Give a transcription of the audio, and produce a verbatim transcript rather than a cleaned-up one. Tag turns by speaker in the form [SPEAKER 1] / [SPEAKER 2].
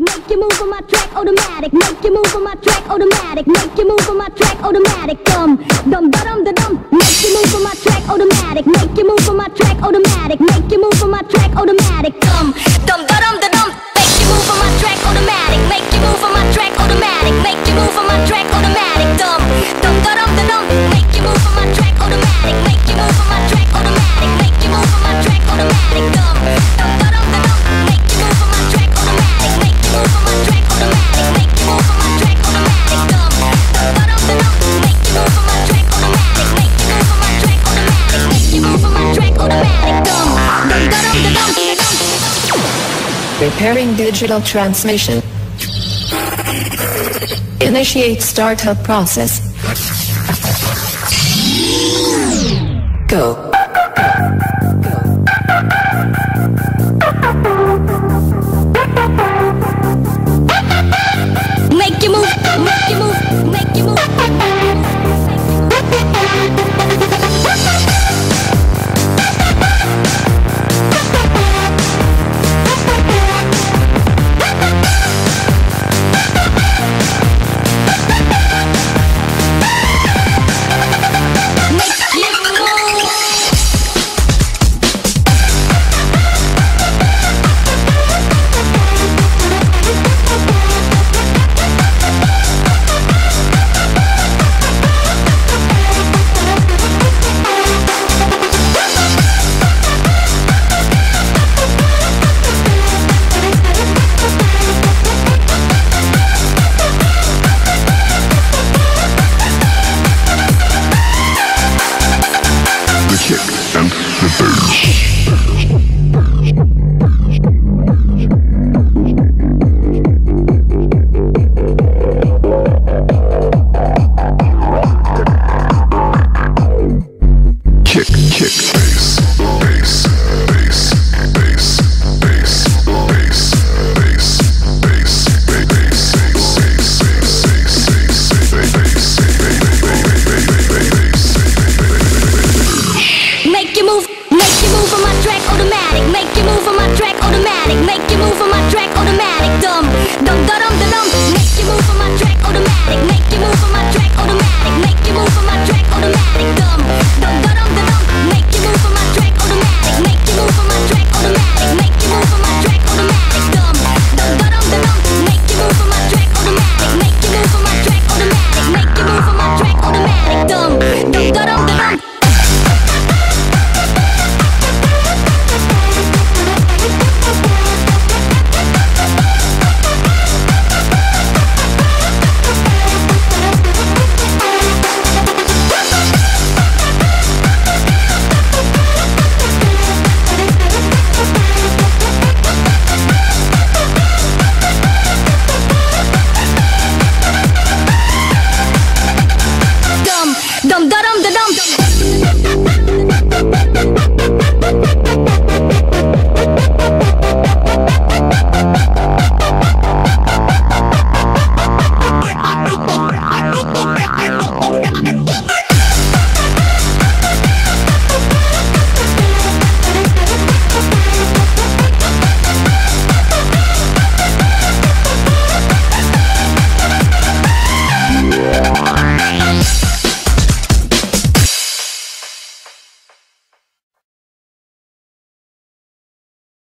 [SPEAKER 1] Make you move on my track, automatic. Make you move on my track, automatic. Make you move on my track, automatic. Dum, dum, da dum, da dum. Make you move on my track, automatic. Make you move on my track, automatic. Make you move on my track, automatic. Dum, dum, da dum, da dum. Make you move on my track, automatic. Make you move on my track, automatic. Make you move on my track, automatic. Dum, dum, da dum, da dum. Make you move on my track, automatic. Make you move on my track, automatic. Make you move on my track, automatic. Dum, dum, da dum, da dum. Make you move on my track, automatic. Make you move on my track, automatic. Make you move on my track, automatic. Dum, dum, da dum, da dum. Make you move on my track, automatic. Make you move on my track, automatic. Make you move on my track, automatic. Dum, dum, da dum, da dum.
[SPEAKER 2] Preparing digital transmission. Initiate startup process. Go.